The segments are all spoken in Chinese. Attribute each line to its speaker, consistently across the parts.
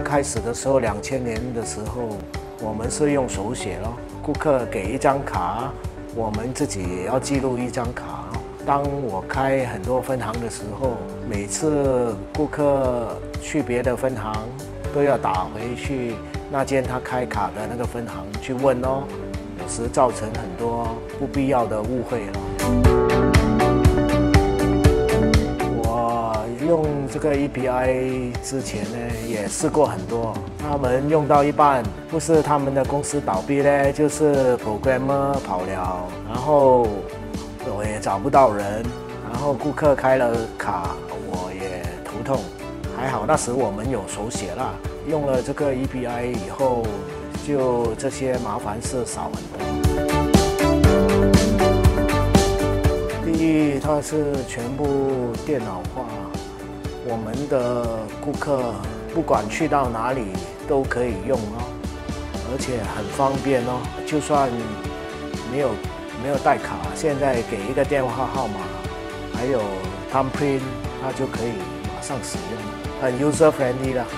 Speaker 1: 开始的时候，2000年的时候，我们是用手写咯，顾客给一张卡，我们自己也要记录一张卡。当我开很多分行的时候，每次顾客去别的分行，都要打回去那间他开卡的那个分行去问哦，有时造成很多不必要的误会了。我用这个 EBI 之前呢，也试过很多，他们用到一半，不是他们的公司倒闭呢，就是 programmer 跑了，然后我也找不到人，然后顾客开了卡，我也头痛。还好那时我们有手写啦，用了这个 EBI 以后，就这些麻烦事少很多。第一，它是全部电脑化，我们的顾客不管去到哪里都可以用哦，而且很方便哦，就算没有带卡，现在给一个电话号码，还有 thumbprint， 它就可以马上使用，很 user friendly 的。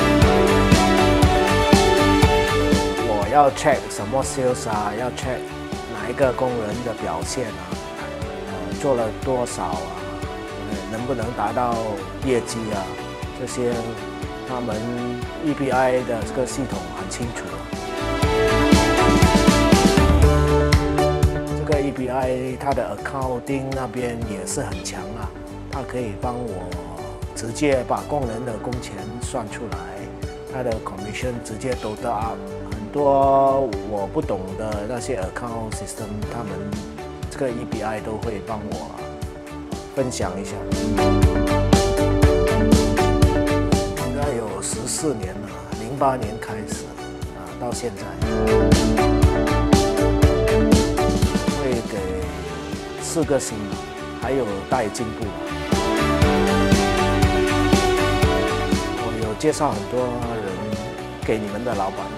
Speaker 1: 我要 check 什么 sales 啊，要 check 哪一个工人的表现啊，做了多少啊，能不能达到业绩啊，这些他们 EBI 的这个系统很清楚。这个 EBI 它的 accounting 那边也是很强啊，它可以帮我直接把工人的工钱算出来，它的 commission 直接都得 up。很多我不懂的那些 account system， 他们这个 EBI 都会帮我分享一下。应该有14年了，08年开始到现在。会给4个星，还有待进步。我有介绍很多人给你们的老板。